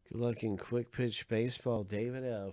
Good luck in Quick Pitch Baseball, David F.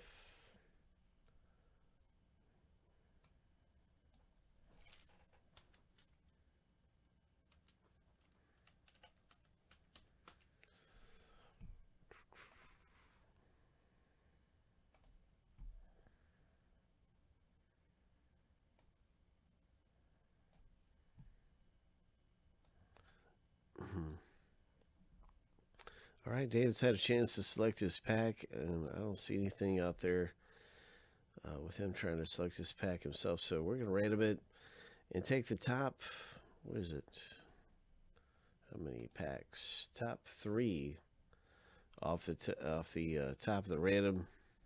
All right, David's had a chance to select his pack, and I don't see anything out there with him trying to select his pack himself. So we're going to random it and take the top. What is it? How many packs? Top 3 off the top of the random.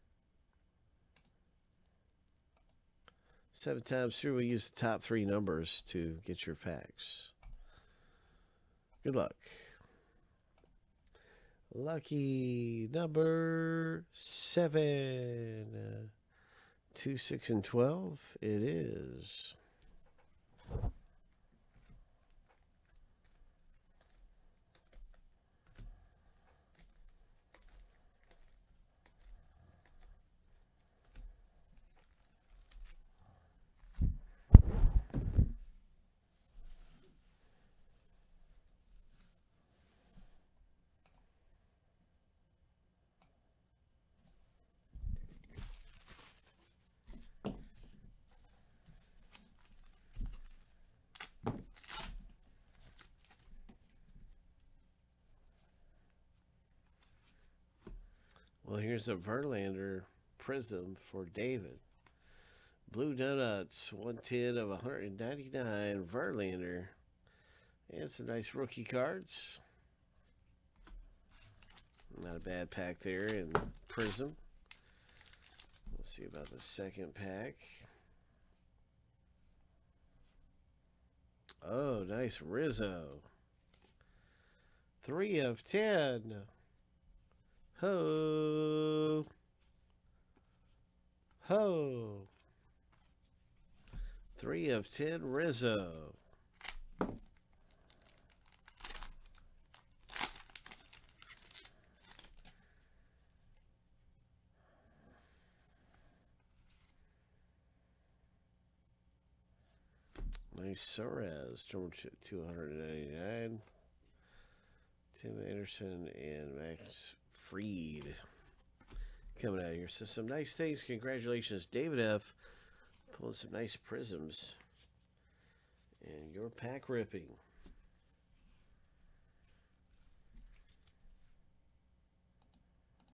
7 times through, we use the top 3 numbers to get your packs. Good luck. Lucky number 7. 2, 6, and 12. It is. Well, here's a Verlander PRIZM for David. Blue Donuts, 110 of 199. Verlander. And some nice rookie cards. Not a bad pack there in PRIZM. Let's see about the second pack. Oh, nice Rizzo. 3 of 10. Ho! Ho! 3 of 10 Rizzo. Nice Suarez, number 299. Tim Anderson and Max Fried coming out of here. So some nice things. Congratulations, David F. Pulling some nice PRIZMs. And your pack ripping.